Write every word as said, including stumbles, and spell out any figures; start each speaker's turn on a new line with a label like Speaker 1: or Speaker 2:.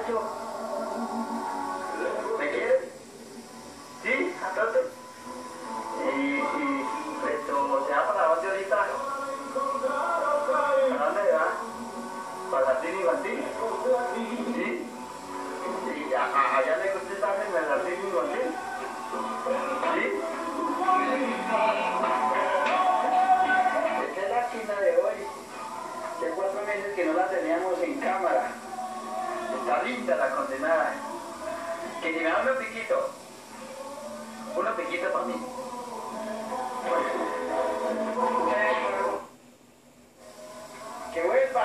Speaker 1: muchacho? ¿Me quieres? ¿Sí? ¿Entonces? Y, y esto, ¿se va para dónde ahorita? ¿Para dónde va? ¿Para jardín infantil? ¿Sí? ¿Y a, a, allá le gusta estar en el jardín infantil? ¿Sí? Esta es la china de hoy. Hace cuatro meses que no la teníamos en cámara. Está linda la condenada. Que si me da unos piquitos. Unos piquitos para mí. Que vuelva.